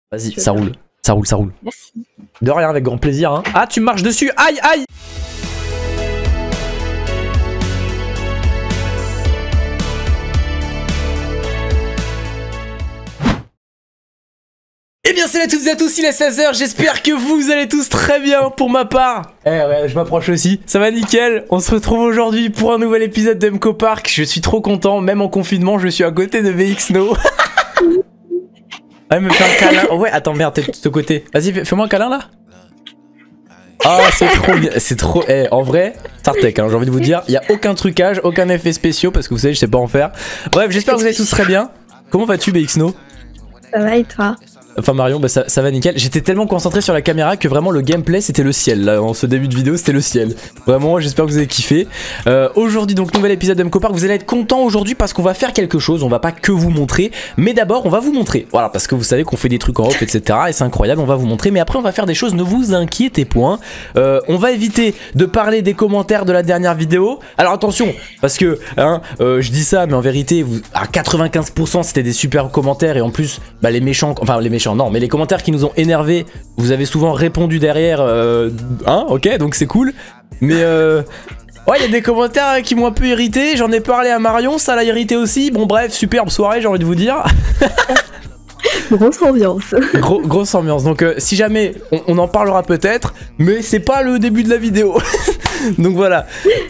Vas-y, ça roule. Ça roule, ça roule. Merci. De rien, avec grand plaisir. Hein. Ah, tu marches dessus. Aïe, aïe. Eh bien salut à toutes et à tous, il est 16h, j'espère que vous allez tous très bien pour ma part. Ouais, je m'approche aussi, ça va nickel. On se retrouve aujourd'hui pour un nouvel épisode d'Emco Park. Je suis trop content, même en confinement, je suis à côté de BXno. Ouais, me fait un câlin. Oh ouais, attends, merde, t'es de ce côté. Vas-y, fais-moi un câlin là. Ah, c'est trop bien, c'est trop... en vrai, Startech, hein, j'ai envie de vous dire, il n'y a aucun trucage, aucun effet spéciaux, parce que vous savez, je sais pas en faire. Bref, j'espère que vous allez tous très bien. Comment vas-tu BXno? Ça va et toi? Enfin Marion, bah ça va nickel. J'étais tellement concentré sur la caméra que vraiment le gameplay c'était le ciel. Là, en ce début de vidéo c'était le ciel. Vraiment j'espère que vous avez kiffé. Aujourd'hui donc nouvel épisode d'Emco Park. Vous allez être contents aujourd'hui parce qu'on va faire quelque chose. On va pas que vous montrer, mais d'abord on va vous montrer. Voilà, parce que vous savez qu'on fait des trucs en off etc. Et c'est incroyable, on va vous montrer. Mais après on va faire des choses, ne vous inquiétez point. On va éviter de parler des commentaires de la dernière vidéo. Alors attention, parce que hein, je dis ça mais en vérité à 95% c'était des super commentaires. Et en plus bah, les méchants, enfin les méchants non, mais les commentaires qui nous ont énervé, vous avez souvent répondu derrière, hein, ok, donc c'est cool. Mais ouais, il y a des commentaires qui m'ont un peu irrité, j'en ai parlé à Marion, ça l'a irrité aussi. Bon bref, superbe soirée, j'ai envie de vous dire. Grosse ambiance. Grosse ambiance, donc si jamais, on en parlera peut-être, mais c'est pas le début de la vidéo. Donc voilà.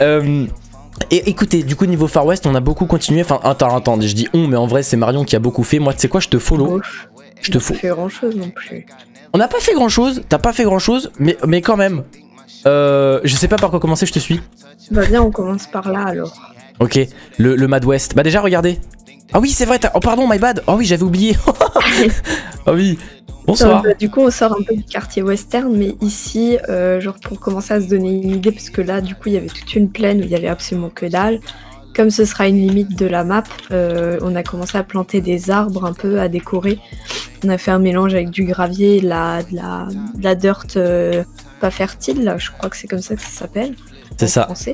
Et écoutez, du coup niveau Far West on a beaucoup continué, enfin attends, je dis on mais en vrai c'est Marion qui a beaucoup fait. Moi tu sais quoi, je te follow. Je te fous. On n'a pas fait grand chose non plus. On n'a pas fait grand chose, t'as pas fait grand chose, mais quand même. Je sais pas par quoi commencer, je te suis. Bah bien, on commence par là alors. Ok, le Mad West. Bah déjà regardez. Ah oui c'est vrai, oh pardon, my bad. Oh oui j'avais oublié. Ah oui, bonsoir. Bah, du coup on sort un peu du quartier western, mais ici, genre pour commencer à se donner une idée, parce que là du coup il y avait toute une plaine où il y avait absolument que dalle. Comme ce sera une limite de la map, on a commencé à planter des arbres un peu, à décorer. On a fait un mélange avec du gravier, de la dirt pas fertile, là, je crois que c'est comme ça que ça s'appelle. C'est ça. Français.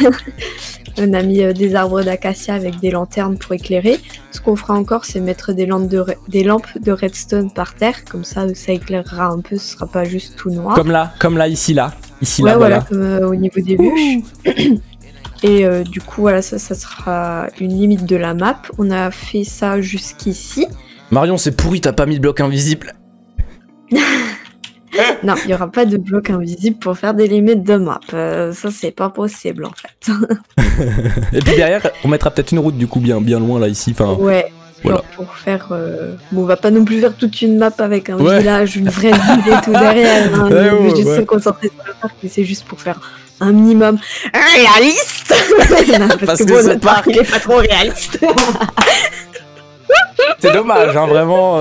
On a mis des arbres d'acacia avec des lanternes pour éclairer. Ce qu'on fera encore, c'est mettre des lampes de redstone par terre, comme ça éclairera un peu, ce sera pas juste tout noir. Comme là, ici, là. Ici, ouais, là, voilà, comme au niveau des bûches. Et du coup, voilà, ça sera une limite de la map. On a fait ça jusqu'ici. Marion, c'est pourri, t'as pas mis de bloc invisible. Non, il n'y aura pas de bloc invisible pour faire des limites de map. Ça, c'est pas possible, en fait. Et puis derrière, on mettra peut-être une route, du coup, bien loin, là, ici. Enfin, ouais, voilà. Pour faire... Bon, on va pas non plus faire toute une map avec un village, une vraie ville et tout derrière. Hein. On va juste se concentrer sur le parc, mais c'est juste pour faire... un minimum réaliste. Non, parce que bon, notre parc il est pas trop réaliste. C'est dommage, hein, vraiment.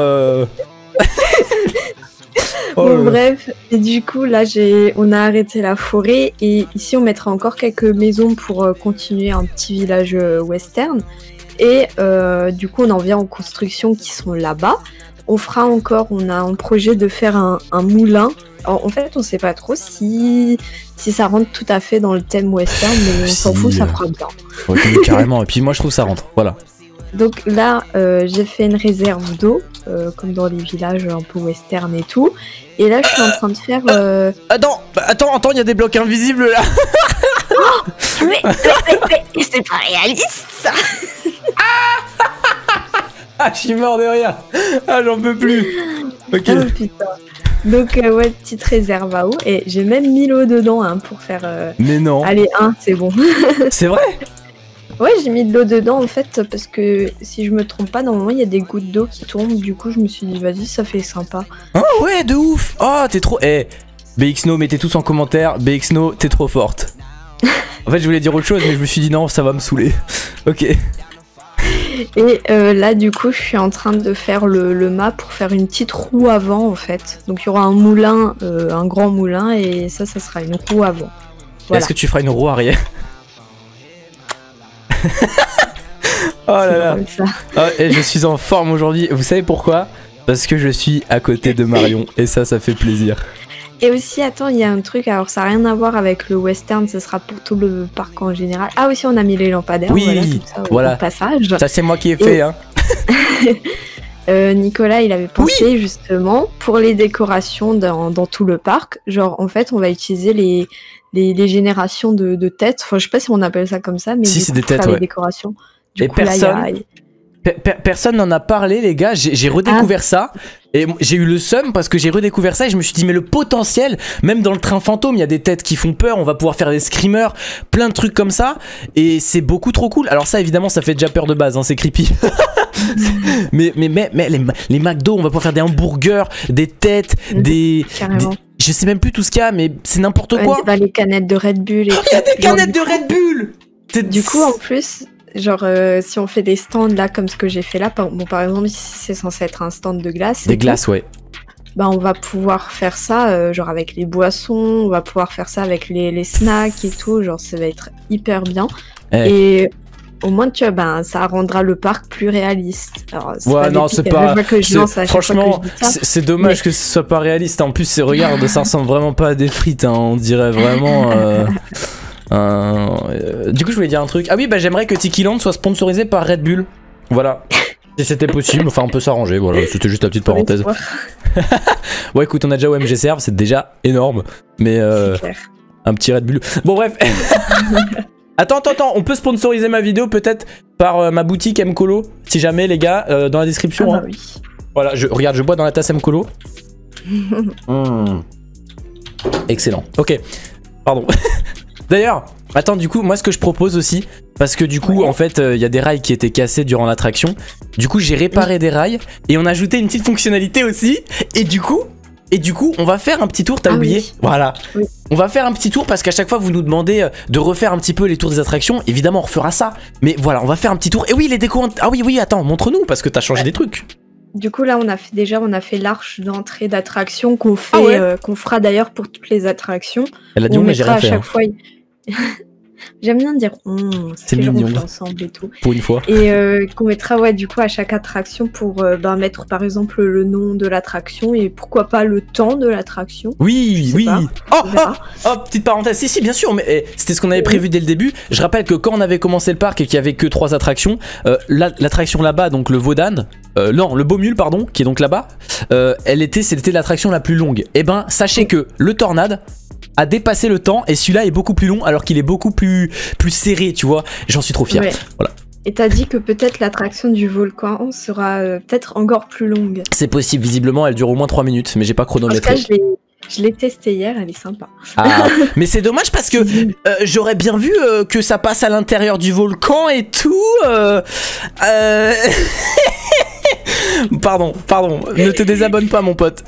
Bon, bref, et du coup là on a arrêté la forêt et ici on mettra encore quelques maisons pour continuer un petit village western. Et du coup on en vient aux constructions qui sont là-bas. On a un projet de faire un moulin. Alors, en fait, on sait pas trop si ça rentre tout à fait dans le thème western, mais on s'en fout, ça fera bien. Ouais, carrément, et puis moi je trouve ça rentre, voilà. Donc là, j'ai fait une réserve d'eau, comme dans les villages un peu western et tout. Et là, je suis en train de faire... Attends, il y a des blocs invisibles là. Oh, mais c'est pas réaliste ça. Ah, je suis mort de rire. Ah, j'en peux plus. Ok. Oh putain. Donc ouais, petite réserve à eau. Et j'ai même mis l'eau dedans hein, pour faire... Mais non. Allez, c'est bon. C'est vrai? Ouais, j'ai mis de l'eau dedans en fait, parce que si je me trompe pas, normalement il y a des gouttes d'eau qui tombent. Du coup, je me suis dit, vas-y, ça fait sympa. Oh ouais, de ouf. Oh, t'es trop... BXno, mettez tous en commentaire. BXno, t'es trop forte. En fait, je voulais dire autre chose, mais je me suis dit, non, ça va me saouler. Ok. Et là du coup je suis en train de faire le mât pour faire une petite roue avant en fait. Donc il y aura un moulin, un grand moulin et ça sera une roue avant. Voilà. Est-ce que tu feras une roue arrière? Oh là là. Oh, et je suis en forme aujourd'hui. Vous savez pourquoi? Parce que je suis à côté de Marion et ça fait plaisir. Et aussi, attends, il y a un truc, alors ça n'a rien à voir avec le western, ce sera pour tout le parc en général. Ah aussi, on a mis les lampadaires, oui, voilà, au passage. Ça c'est moi qui ai fait, hein. Nicolas, il avait pensé justement pour les décorations dans tout le parc. Genre, en fait, on va utiliser les générations de têtes. Enfin, je sais pas si on appelle ça comme ça, mais si, c'est des têtes, les décorations. Et personne n'en a parlé, les gars. J'ai redécouvert ça. Et j'ai eu le seum parce que j'ai redécouvert ça et je me suis dit mais le potentiel, même dans le train fantôme il y a des têtes qui font peur, on va pouvoir faire des screamers, plein de trucs comme ça et c'est beaucoup trop cool. Alors ça évidemment ça fait déjà peur de base, hein, c'est creepy. mais les McDo, on va pouvoir faire des hamburgers, des têtes, je sais même plus tout ce qu'il y a mais c'est n'importe quoi. Les canettes de Red Bull. Il y a des canettes de Red Bull. Du coup en plus... Genre, si on fait des stands là, comme ce que j'ai fait là, par exemple, ici c'est censé être un stand de glace. Des glaces, ouais. Bah, on va pouvoir faire ça, genre avec les boissons, on va pouvoir faire ça avec les snacks et tout, genre ça va être hyper bien. Et au moins, tu vois, ben, ça rendra le parc plus réaliste. Alors, ouais, non, c'est pas. Franchement, c'est dommage que ce soit pas réaliste. En plus, regarde, ça ressemble vraiment pas à des frites, hein. On dirait vraiment. Du coup je voulais dire un truc. Ah oui bah j'aimerais que Tiki Land soit sponsorisé par Red Bull. Voilà. Si c'était possible, enfin on peut s'arranger, voilà, c'était juste la petite parenthèse. Ouais écoute on a déjà OMG Serve, c'est déjà énorme. Mais un petit Red Bull. Bon bref. Attends, on peut sponsoriser ma vidéo peut-être par ma boutique Mcolo. Si jamais les gars, dans la description. Ah bah oui. Voilà, regarde je bois dans la tasse Mcolo. Excellent, ok. Pardon. D'ailleurs, attends, du coup, moi ce que je propose aussi, parce que du coup, en fait, il y a des rails qui étaient cassés durant l'attraction. Du coup, j'ai réparé des rails et on a ajouté une petite fonctionnalité aussi. Et du coup, on va faire un petit tour, t'as oublié? Oui. Voilà. Oui. On va faire un petit tour parce qu'à chaque fois, vous nous demandez de refaire un petit peu les tours des attractions. Évidemment, on refera ça. Mais voilà, on va faire un petit tour. Et oui, les décos. Ah oui, attends, montre-nous parce que t'as changé des trucs. Du coup, là, on a fait l'arche d'entrée d'attraction qu'on fait, qu'on fera d'ailleurs pour toutes les attractions. Elle a dit, mais j'ai rien fait. À chaque fois. J'aime bien dire c'est mignon ensemble et tout. Pour une fois. Et qu'on mettra du coup à chaque attraction pour mettre par exemple le nom de l'attraction et pourquoi pas le temps de l'attraction. Oui. Oh, petite parenthèse. Si bien sûr, mais c'était ce qu'on avait prévu dès le début. Je rappelle que quand on avait commencé le parc et qu'il y avait que 3 attractions, l'attraction là-bas, donc le Vaudan, non, le Beaumule pardon, qui est donc là-bas, c'était l'attraction la plus longue. Et ben sachez que le Tornade a dépassé le temps et celui-là est beaucoup plus long alors qu'il est beaucoup plus serré, tu vois. J'en suis trop fier. Ouais. Voilà. Et t'as dit que peut-être l'attraction du volcan sera peut-être encore plus longue. C'est possible, visiblement elle dure au moins 3 minutes, mais j'ai pas chronométré. En tout cas, je l'ai testé hier, elle est sympa. Ah, mais c'est dommage parce que j'aurais bien vu que ça passe à l'intérieur du volcan et tout. Pardon, ne te désabonne pas mon pote.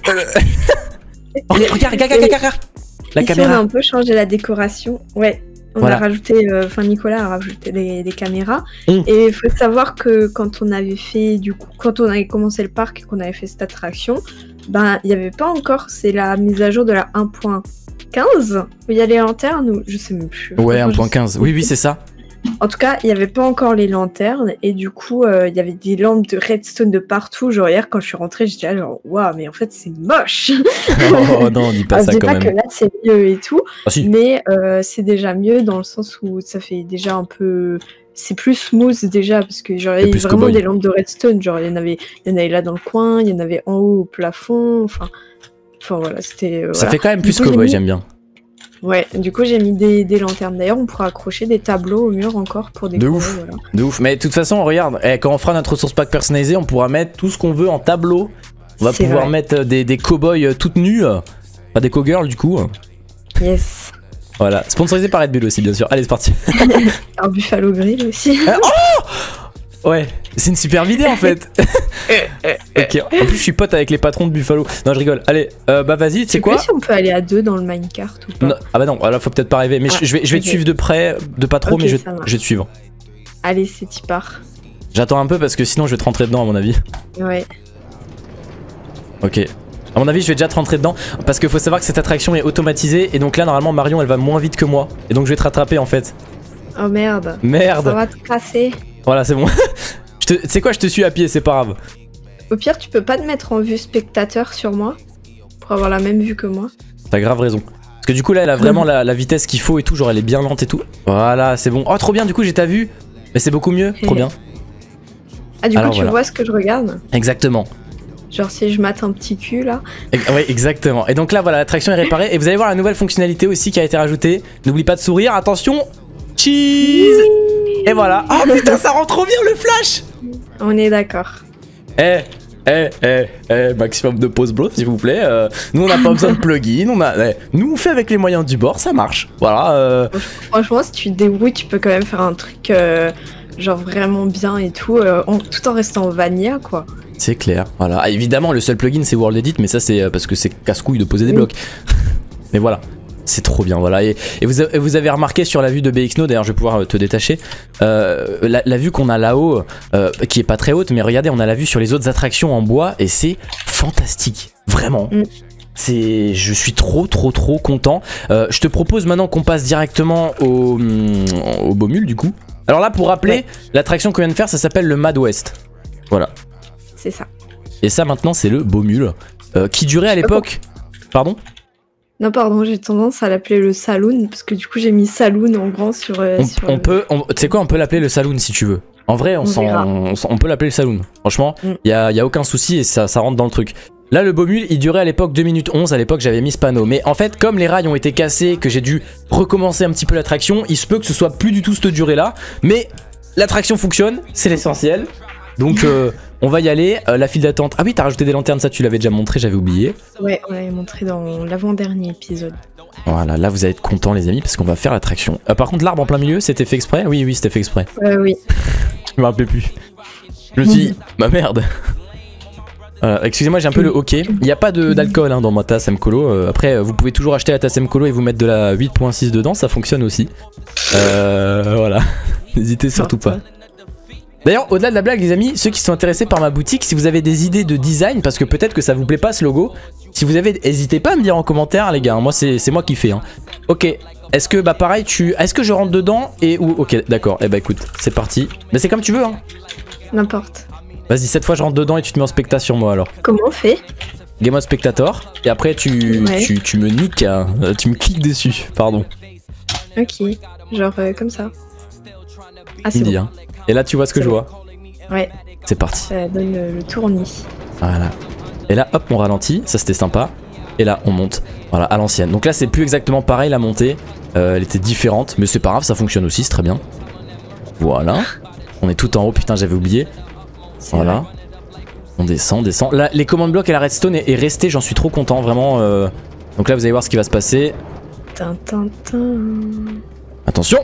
Regarde. La caméra. On a un peu changé la décoration. Ouais, on a rajouté, Nicolas a rajouté des caméras. Et il faut savoir que quand on avait commencé le parc et qu'on avait fait cette attraction, ben il n'y avait pas encore, c'est la mise à jour de la 1.15 où il y a les lanternes ou je sais même plus. Ouais, 1.15. Oui, c'est ça. En tout cas, il n'y avait pas encore les lanternes et du coup, il y avait des lampes de redstone de partout. Genre hier, quand je suis rentrée, j'étais là genre waouh, mais en fait c'est moche. Oh non, on dit pas ça quand même. Je dis pas que là c'est mieux et tout, si. Mais c'est déjà mieux dans le sens où ça fait déjà un peu, c'est plus smooth déjà parce que genre il y a vraiment des lampes de redstone. Genre il y en avait là dans le coin, il y en avait en haut au plafond. Enfin voilà, c'était. Ça fait quand même plus cowboy, j'aime bien. Ouais, du coup j'ai mis des lanternes. D'ailleurs, on pourra accrocher des tableaux au mur encore pour décorer. De ouf. Mais de toute façon, regarde, quand on fera notre source pack personnalisé, on pourra mettre tout ce qu'on veut en tableau. On va pouvoir mettre des cow-boys toutes nues, pas des cow-girls du coup. Yes. Voilà, sponsorisé par Red Bull aussi, bien sûr. Allez, c'est parti. Un Buffalo Grill aussi. Ouais, c'est une super idée en fait. Ok, en plus je suis pote avec les patrons de Buffalo. Non, je rigole. Allez, bah vas-y, tu sais quoi? Si on peut aller à 2 dans le minecart ou pas? Non, ah bah non, là faut peut-être pas rêver. Mais je vais te suivre de près, de pas trop, mais je vais te suivre. Allez, c'est t'y part. J'attends un peu parce que sinon je vais te rentrer dedans à mon avis. Ouais. Ok. À mon avis, je vais déjà te rentrer dedans parce qu'il faut savoir que cette attraction est automatisée et donc là normalement Marion elle va moins vite que moi et donc je vais te rattraper en fait. Oh merde. Merde. Ça va te casser. Voilà, c'est bon. Tu sais quoi, je te suis à pied, c'est pas grave. Au pire, tu peux pas te mettre en vue spectateur sur moi pour avoir la même vue que moi. T'as grave raison. Parce que du coup là, elle a vraiment la vitesse qu'il faut et tout, genre elle est bien lente et tout. Voilà, c'est bon. Oh, trop bien, du coup j'ai ta vue. Mais c'est beaucoup mieux, trop bien. Ah, du Alors, coup, tu vois ce que je regarde? Exactement. Genre si je mate un petit cul là. Oui, exactement. Et donc là, voilà, l'attraction est réparée. Et vous allez voir la nouvelle fonctionnalité aussi qui a été rajoutée. N'oublie pas de sourire. Attention. Cheese. Et voilà. Oh putain, ça rend trop bien le flash. On est d'accord. Maximum de pause bro, s'il vous plaît. Nous, on n'a pas besoin de plugin. Nous, on fait avec les moyens du bord, ça marche. Voilà. Franchement, si tu te débrouilles, tu peux quand même faire un truc genre vraiment bien et tout, tout en restant vanilla, quoi. C'est clair, voilà. Ah, évidemment, le seul plugin c'est World Edit, mais ça c'est parce que c'est casse-couille de poser des blocs. Mais voilà, c'est trop bien, voilà. Et vous avez remarqué sur la vue de BXNO, d'ailleurs je vais pouvoir te détacher, la vue qu'on a là-haut, qui est pas très haute, mais regardez, on a la vue sur les autres attractions en bois et c'est fantastique, vraiment. Je suis trop content. Je te propose maintenant qu'on passe directement au Baumule du coup. Alors là, pour rappeler, l'attraction qu'on vient de faire, ça s'appelle le Mad West. Voilà. C'est ça. Et ça maintenant c'est le Baumule qui durait à l'époque. Pardon? Non pardon, j'ai tendance à l'appeler le Saloon parce que du coup j'ai mis Saloon en grand sur... Tu sais quoi, on peut l'appeler le Saloon si tu veux. En vrai on peut l'appeler le Saloon. Franchement, y a aucun souci et ça rentre dans le truc. Là le Baumule il durait à l'époque 2 minutes 11, à l'époque j'avais mis ce panneau. Mais en fait comme les rails ont été cassés, que j'ai dû recommencer un petit peu l'attraction, il se peut que ce soit plus du tout cette durée là. Mais l'attraction fonctionne, c'est l'essentiel. Donc on va y aller, la file d'attente. Ah oui, t'as rajouté des lanternes, ça tu l'avais déjà montré, j'avais oublié. Ouais, on l'avait montré dans l'avant-dernier épisode. Voilà, là vous allez être contents les amis parce qu'on va faire l'attraction. Par contre l'arbre en plein milieu, c'était fait exprès? Oui, c'était fait exprès. Oui. Je me rappelais plus. Je me suis dit, bah merde. Excusez-moi, j'ai un peu le hockey. Il n'y a pas d'alcool dans ma tasse Mcolo. Après, vous pouvez toujours acheter la tasse Mcolo et vous mettre de la 8.6 dedans, ça fonctionne aussi. Voilà, n'hésitez surtout pas. D'ailleurs, au-delà de la blague les amis, ceux qui sont intéressés par ma boutique, si vous avez des idées de design, parce que peut-être que ça vous plaît pas ce logo, si vous avez, n'hésitez pas à me dire en commentaire les gars, moi c'est moi qui fais. Ok, est-ce que bah pareil est-ce que je rentre dedans ok d'accord, bah écoute, c'est parti. Mais c'est comme tu veux N'importe. Vas-y, cette fois je rentre dedans et tu te mets en spectateur sur moi alors. Comment on fait? Game mode spectator, et après tu me niques, tu me cliques dessus, pardon. Ok, genre comme ça. Ah c'est bon. Et là tu vois ce que je vois. Ouais. C'est parti. Ça donne le tournis. Voilà. Et là hop on ralentit, ça c'était sympa. Et là on monte, voilà, à l'ancienne. Donc là c'est plus exactement pareil la montée. Elle était différente, mais c'est pas grave, ça fonctionne aussi, c'est très bien. Voilà. On est tout en haut, putain j'avais oublié. Voilà. On descend. Là les commandes blocs et la redstone est restée, j'en suis trop content, vraiment. Donc là vous allez voir ce qui va se passer. Attention.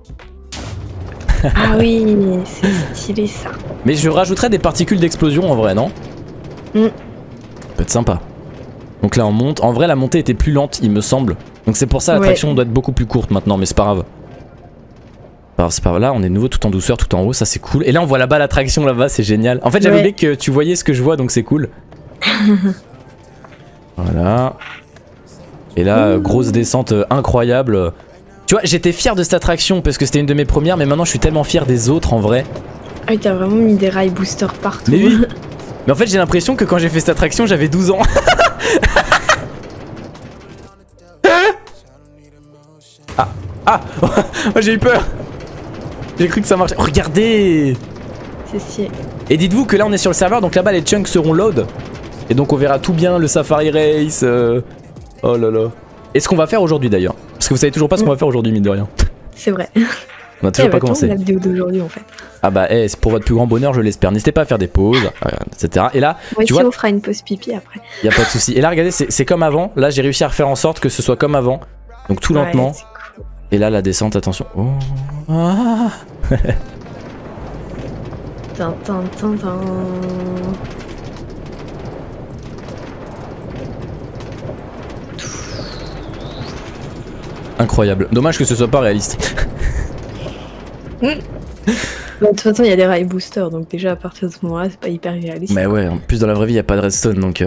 Ah oui, c'est stylé ça. Mais je rajouterais des particules d'explosion en vrai, non? Ça peut être sympa. Donc là on monte, en vrai la montée était plus lente il me semble. Donc c'est pour ça l'attraction doit être beaucoup plus courte maintenant, mais c'est pas grave. C'est pas grave, là on est de nouveau tout en douceur, tout en haut, ça c'est cool. Et là on voit là-bas l'attraction là-bas, c'est génial. En fait j'avais oublié que tu voyais ce que je vois donc c'est cool. Voilà. Et là grosse descente incroyable. Tu vois, j'étais fier de cette attraction parce que c'était une de mes premières, mais maintenant je suis tellement fier des autres en vrai. Ah oui, t'as vraiment mis des rails boosters partout. Mais oui. Mais en fait j'ai l'impression que quand j'ai fait cette attraction j'avais 12 ans. J'ai eu peur. J'ai cru que ça marchait. Regardez. C'est si. Et dites-vous que là on est sur le serveur, donc là-bas les chunks seront load. Et donc on verra tout bien le Safari Race. Oh là là. Et ce qu'on va faire aujourd'hui d'ailleurs. Parce que vous savez toujours pas ce qu'on va faire aujourd'hui, mine de rien. C'est vrai. On a toujours pas commencé. La vidéo d'aujourd'hui en fait. Ah bah c'est pour votre plus grand bonheur, je l'espère. N'hésitez pas à faire des pauses, etc. Et là, tu vois, on fera une pause pipi après. Y a pas de souci. Et là regardez, c'est comme avant. Là j'ai réussi à refaire en sorte que ce soit comme avant. Donc tout lentement. Cool. Et là la descente, attention. Oh. Ah. Incroyable. Dommage que ce soit pas réaliste. De toute façon, il y a des rails boosters, donc déjà à partir de ce moment-là, c'est pas hyper réaliste. Mais ouais, en plus dans la vraie vie, il n'y a pas de redstone, donc...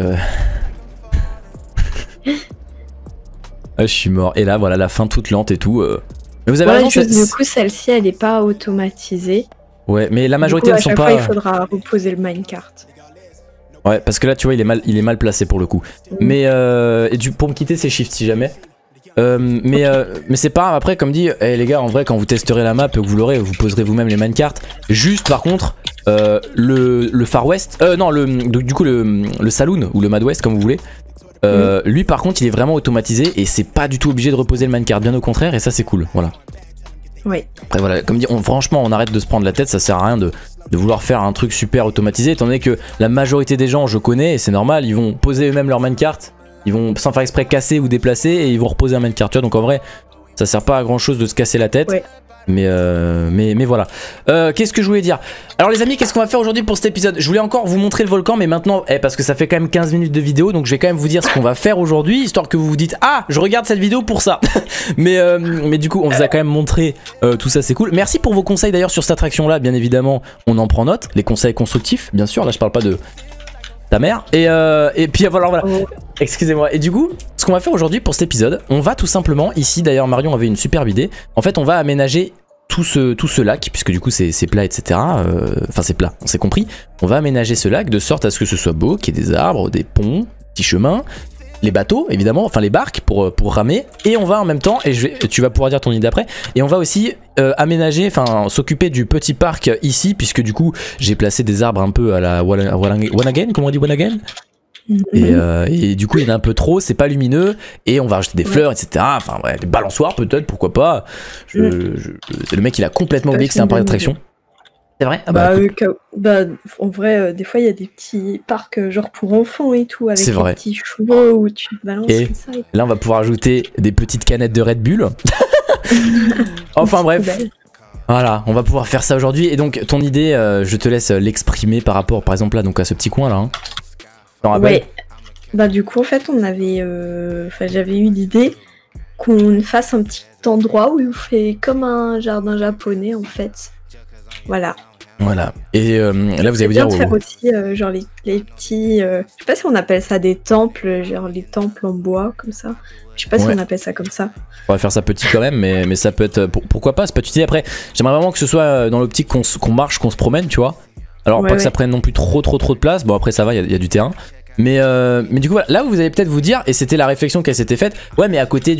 je suis mort. Et là, voilà, la fin toute lente et tout. Mais vous avez raison, du coup, celle-ci, elle est pas automatisée. Ouais, mais la majorité ne sont pas... À chaque fois, il faudra reposer le minecart. Ouais, parce que là, tu vois, il est mal placé pour le coup. Mais pour me quitter, c'est shift si jamais. Mais c'est pas grave. Après, comme dit, les gars, en vrai, quand vous testerez la map, que vous l'aurez, vous poserez vous-même les minecarts. Juste par contre, le Far West, non, du coup, le Saloon ou le Mad West, comme vous voulez. Lui par contre il est vraiment automatisé et c'est pas du tout obligé de reposer le minecart, bien au contraire, et ça c'est cool, voilà. Oui. Après voilà, comme dit, franchement on arrête de se prendre la tête, ça sert à rien de vouloir faire un truc super automatisé, étant donné que la majorité des gens, je connais, et c'est normal, ils vont poser eux-mêmes leur minecart, ils vont sans faire exprès casser ou déplacer et ils vont reposer un minecart, tu vois, donc en vrai ça sert pas à grand chose de se casser la tête. Ouais. Mais voilà. Qu'est-ce que je voulais dire? Alors les amis, qu'est-ce qu'on va faire aujourd'hui pour cet épisode? Je voulais encore vous montrer le volcan, mais maintenant, parce que ça fait quand même 15 minutes de vidéo, donc je vais quand même vous dire ce qu'on va faire aujourd'hui, histoire que vous vous dites ah, je regarde cette vidéo pour ça. mais du coup, on vous a quand même montré tout ça, c'est cool. Merci pour vos conseils d'ailleurs sur cette attraction là, bien évidemment, on en prend note. Les conseils constructifs, bien sûr, là je parle pas de ta mère. Et puis voilà. Excusez-moi. Et du coup, ce qu'on va faire aujourd'hui pour cet épisode, on va tout simplement, ici d'ailleurs Marion avait une superbe idée, en fait on va aménager tout ce lac, puisque du coup c'est plat, etc. Enfin c'est plat, on s'est compris. On va aménager ce lac de sorte à ce que ce soit beau, qu'il y ait des arbres, des ponts, petits chemins, les bateaux évidemment, enfin les barques pour ramer. Et on va en même temps, et tu vas pouvoir dire ton idée après, et on va aussi aménager, enfin s'occuper du petit parc ici, puisque du coup j'ai placé des arbres un peu à la Wanagen, comment on dit Wanagen? Et du coup il y en a un peu trop, c'est pas lumineux, et on va rajouter des fleurs, etc. Enfin ouais, des balançoires peut-être, pourquoi pas. Le mec il a complètement oublié que c'est un parc d'attraction. C'est vrai? En vrai, des fois il y a des petits parcs genre pour enfants et tout, avec des petits chevaux où tu te balances comme ça. Et là on va pouvoir ajouter des petites canettes de Red Bull. Enfin bref. Voilà, on va pouvoir faire ça aujourd'hui. Et donc ton idée, je te laisse l'exprimer par rapport par exemple là, donc à ce petit coin là. Hein. Ouais, du coup en fait on avait, j'avais eu l'idée qu'on fasse un petit endroit où on fait comme un jardin japonais en fait, voilà. Et là vous allez vous dire faire aussi genre les petits, je sais pas si on appelle ça des temples, genre les temples en bois comme ça, je sais pas si on appelle ça comme ça. On va faire ça petit quand même, mais ça peut être, pourquoi pas, c'est pas tu dis. Après j'aimerais vraiment que ce soit dans l'optique qu'on marche, qu'on se promène, tu vois. Alors pas que ça prenne non plus trop de place, bon après ça va, il y a du terrain. Mais du coup voilà, là vous allez peut-être vous dire, et c'était la réflexion qu'elle s'était faite, ouais mais à côté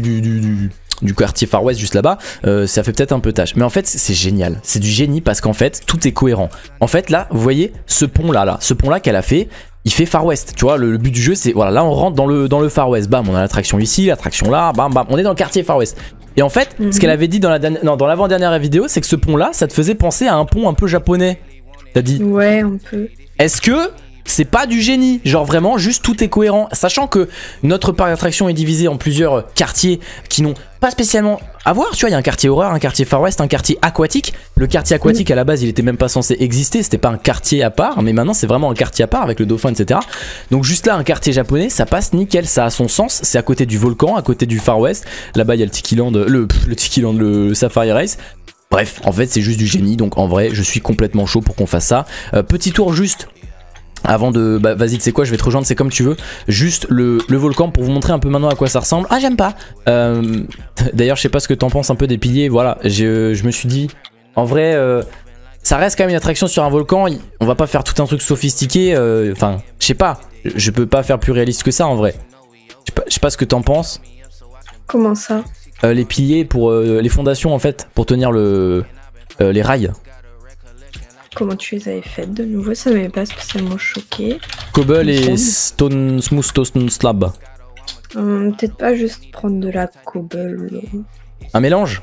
du quartier Far West juste là-bas, ça fait peut-être un peu tâche. Mais en fait c'est génial, c'est du génie parce qu'en fait tout est cohérent. En fait là vous voyez ce pont là, qu'elle a fait, il fait Far West, tu vois, le but du jeu c'est, voilà, là on rentre dans le Far West, bam, on a l'attraction ici, l'attraction là, bam, on est dans le quartier Far West. Et en fait ce qu'elle avait dit dans l'avant-dernière vidéo, c'est que ce pont là, ça te faisait penser à un pont un peu japonais. T'as dit? Ouais, un peu. Est-ce que c'est pas du génie? Genre vraiment, juste tout est cohérent. Sachant que notre parc d'attraction est divisé en plusieurs quartiers qui n'ont pas spécialement à voir. Tu vois, il y a un quartier horreur, un quartier Far West, un quartier aquatique. Le quartier aquatique, à la base, il était même pas censé exister. C'était pas un quartier à part. Mais maintenant, c'est vraiment un quartier à part avec le dauphin, etc. Donc juste là, un quartier japonais, ça passe nickel. Ça a son sens. C'est à côté du volcan, à côté du Far West. Là-bas, il y a le Tiki-Land, le Safari Race. Bref, en fait c'est juste du génie, donc en vrai je suis complètement chaud pour qu'on fasse ça. Petit tour juste avant de... vas-y, tu sais quoi, je vais te rejoindre, c'est comme tu veux. Juste le volcan pour vous montrer un peu maintenant à quoi ça ressemble. Ah j'aime pas. D'ailleurs je sais pas ce que t'en penses un peu des piliers, voilà. Je me suis dit, en vrai ça reste quand même une attraction sur un volcan. On va pas faire tout un truc sophistiqué. Enfin, je sais pas, je peux pas faire plus réaliste que ça en vrai. Je sais pas ce que t'en penses. Comment ça? Les piliers pour les fondations en fait, pour tenir les rails. Comment tu les avais faites de nouveau? Ça m'avait pas spécialement choqué. Cobble et smooth stone slab. Peut-être pas juste prendre de la cobble. Un mélange?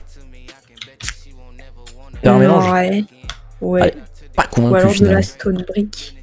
Faire un mélange? Ouais. Allez, pas convaincu, ou alors finalement. de la stone brick.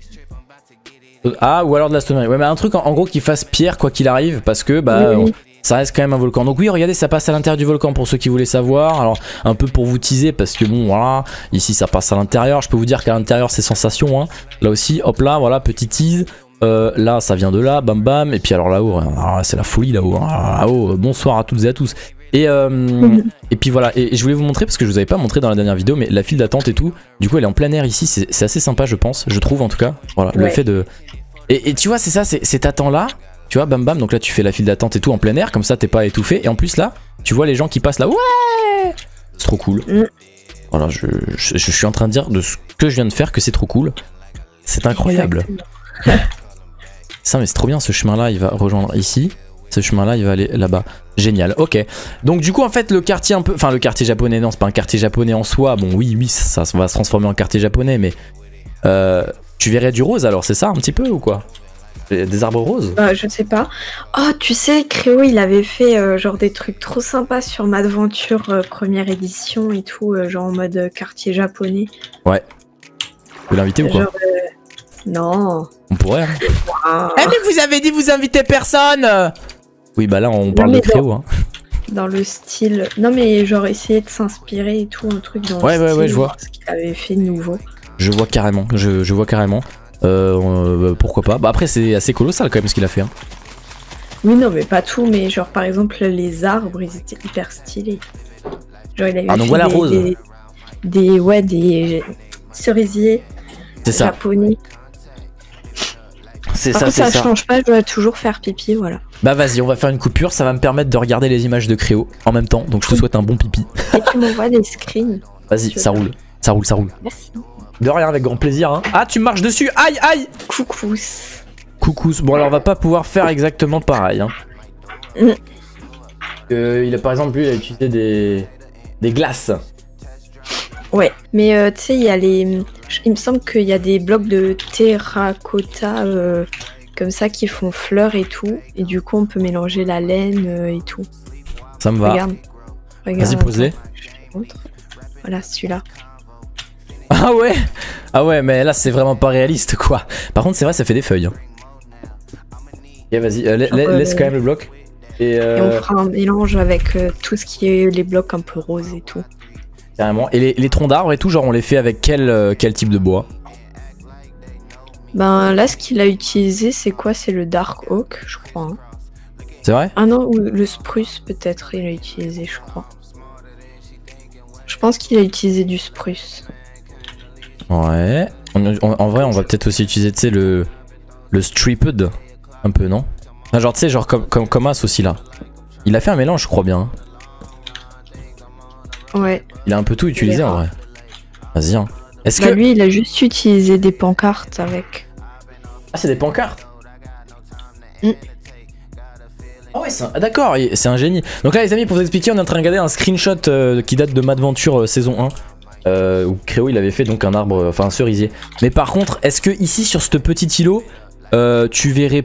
Ah, ou alors de la stone brick. Ouais, mais un truc en gros qui fasse pierre quoi qu'il arrive, parce que oui. Ça reste quand même un volcan. Donc oui, regardez, ça passe à l'intérieur du volcan pour ceux qui voulaient savoir. Alors un peu pour vous teaser parce que bon voilà, ici ça passe à l'intérieur. Je peux vous dire qu'à l'intérieur c'est sensation, hein. Là aussi, hop là, voilà, petit tease. Là ça vient de là, bam bam. Et puis alors là-haut, c'est la folie là-haut, hein. Là-haut, bonsoir à toutes et à tous. Et puis voilà, et je voulais vous montrer parce que je vous avais pas montré dans la dernière vidéo, mais la file d'attente et tout, du coup elle est en plein air ici, c'est assez sympa je pense, je trouve en tout cas. Voilà, le fait de... Et tu vois c'est ça, c'est t'attends là. Tu vois, bam bam, donc là tu fais la file d'attente et tout en plein air, comme ça t'es pas étouffé. Et en plus là, tu vois les gens qui passent là, ouais, c'est trop cool. Voilà, je suis en train de dire de ce que je viens de faire que c'est trop cool. C'est incroyable. Ça mais c'est trop bien ce chemin là, il va rejoindre ici. Ce chemin-là, il va aller là-bas. Génial, ok. Donc du coup, en fait, le quartier un peu... Enfin, le quartier japonais, non, c'est pas un quartier japonais en soi. Bon, oui, ça va se transformer en quartier japonais, mais... tu verrais du rose, alors, c'est ça, un petit peu, ou quoi? Des arbres roses? Je sais pas. Oh, tu sais, Créo, il avait fait genre des trucs trop sympas sur Madventure première édition et tout, genre en mode quartier japonais. Ouais. Vous l'inviter ou quoi? Genre, non. On pourrait, hein. Wow. Eh mais vous avez dit vous invitez personne. Oui, bah là, on parle de Créo, hein. Dans le style... Non, mais genre essayer de s'inspirer et tout, un truc dans le style. Ouais, je vois. Ce qu'il avait fait de nouveau. Je vois carrément, je vois carrément. Pourquoi pas. Bah après, c'est assez colossal quand même ce qu'il a fait, hein. Oui, non, mais pas tout, mais genre par exemple les arbres, ils étaient hyper stylés. Genre il avait donc fait voilà rose. des cerisiers japonais. C'est ça, ça change pas, je dois toujours faire pipi, voilà. Bah vas-y, on va faire une coupure, ça va me permettre de regarder les images de Créo en même temps, donc je te souhaite un bon pipi. Et tu m'envoies des screens. Vas-y, ça roule, ça roule, ça roule. Merci. De rien, avec grand plaisir, hein. Ah, tu me marches dessus, aïe, aïe. Coucous. Coucous. Bon alors on va pas pouvoir faire exactement pareil, hein. Il a par exemple lui, il a utilisé des glaces. Ouais. Mais tu sais, il y a les... Il me semble qu'il y a des blocs de terracotta comme ça qui font fleurs et tout. Et du coup, on peut mélanger la laine et tout. Ça me va. Regarde. Vas-y, pose-les. Voilà, celui-là. Ah ouais. Ah ouais, mais là, c'est vraiment pas réaliste, quoi. Par contre, c'est vrai, ça fait des feuilles, hein. Ok, vas-y, laisse quand même le bloc. Et on fera un mélange avec tout ce qui est les blocs un peu roses et tout. Carrément. Et les troncs d'arbres et tout, genre on les fait avec quel type de bois? Ben là, ce qu'il a utilisé, c'est quoi? C'est le Dark Oak, je crois. Hein. C'est vrai? Ah non, ou le spruce peut-être, il a utilisé, je crois. Je pense qu'il a utilisé du spruce. Ouais. En vrai, on va peut-être aussi utiliser, tu sais, le stripped. Un peu, non? Enfin, genre, tu sais, genre comme As aussi là. Il a fait un mélange, je crois bien. Ouais. Il a un peu tout utilisé en vrai. Vas-y, hein. Est-ce que... que... lui, il a juste utilisé des pancartes avec. Ah, c'est des pancartes? Ah ouais, d'accord, c'est un génie. Donc là, les amis, pour vous expliquer, on est en train de regarder un screenshot qui date de Madventure saison 1. Où Créo, il avait fait donc un arbre, enfin un cerisier. Mais par contre, est-ce que ici, sur ce petit îlot, tu verrais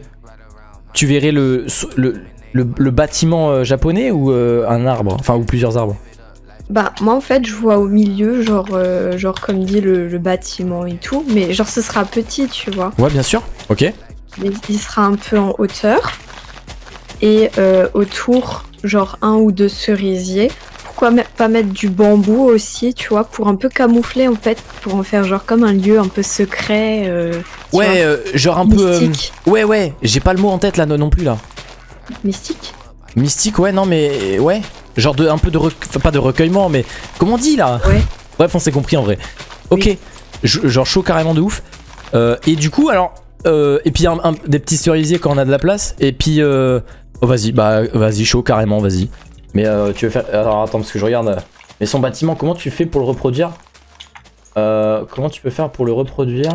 le bâtiment japonais ou un arbre? Enfin, ou plusieurs arbres? Bah moi en fait je vois au milieu genre comme dit le bâtiment et tout, mais genre ce sera petit tu vois. Ouais bien sûr, ok. Mais il sera un peu en hauteur et autour genre 1 ou 2 cerisiers. Pourquoi pas mettre du bambou aussi tu vois, pour un peu camoufler en fait, pour en faire genre comme un lieu un peu secret. Ouais genre un mystique. Peu... Ouais j'ai pas le mot en tête là non plus là. Mystique. Mystique ouais non mais ouais. Genre un peu de enfin, pas de recueillement mais comment on dit là? Ouais. Bref on s'est compris en vrai. Ok, oui. Genre chaud carrément de ouf. Et du coup alors et puis des petits cerisiers quand on a de la place. Et puis oh, vas-y chaud carrément vas-y. Mais tu veux faire... Alors attends parce que je regarde. Mais son bâtiment comment tu fais pour le reproduire? Comment tu peux faire pour le reproduire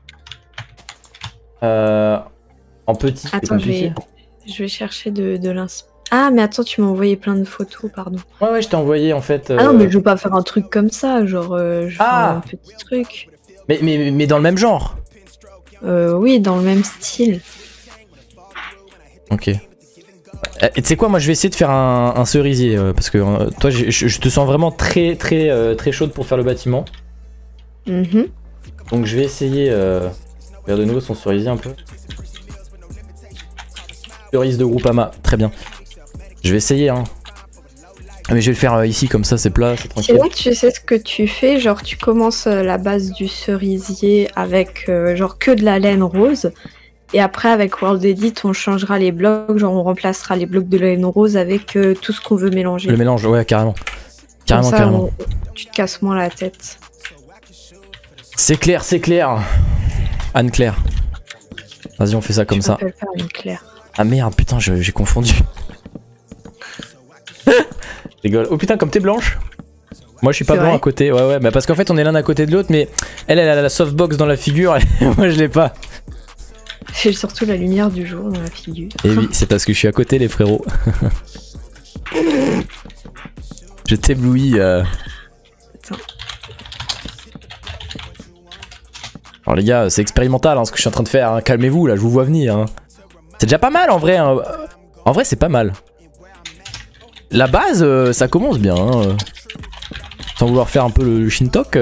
en petit? Attends je vais chercher de l'inspiration. Ah mais attends tu m'as envoyé plein de photos pardon. Ouais je t'ai envoyé en fait. Ah non mais je veux pas faire un truc comme ça genre je fais un petit truc. Mais dans le même genre? Oui dans le même style. Ok. Et tu sais quoi moi je vais essayer de faire un cerisier parce que toi je te sens vraiment très chaude pour faire le bâtiment. Donc je vais essayer regarde de nouveau son cerisier un peu. Cerise de Groupama, très bien. Je vais essayer hein. Mais je vais le faire ici comme ça c'est plat, c'est tranquille. Sinon tu sais ce que tu fais, genre tu commences la base du cerisier avec genre que de la laine rose. Et après avec World Edit on changera les blocs, genre on remplacera les blocs de laine rose avec tout ce qu'on veut mélanger. Le mélange ouais carrément. Carrément. Tu te casses moins la tête. C'est clair. Anne-Claire. Vas-y on fait ça comme ça. Je m'appelle pas Anne-Claire. Ah merde putain j'ai confondu. Rigole. Oh putain comme t'es blanche. Moi je suis pas blanc à côté. Ouais bah parce qu'en fait on est l'un à côté de l'autre mais elle a la softbox dans la figure et moi je l'ai pas. J'ai surtout la lumière du jour dans la figure. Et oui, c'est parce que je suis à côté, les frérots. Je t'éblouis. Attends. Alors les gars, c'est expérimental hein, ce que je suis en train de faire. Hein. Calmez-vous là, je vous vois venir. Hein. C'est déjà pas mal en vrai. Hein. En vrai, c'est pas mal. La base, ça commence bien. Hein. Sans vouloir faire un peu le Shintok.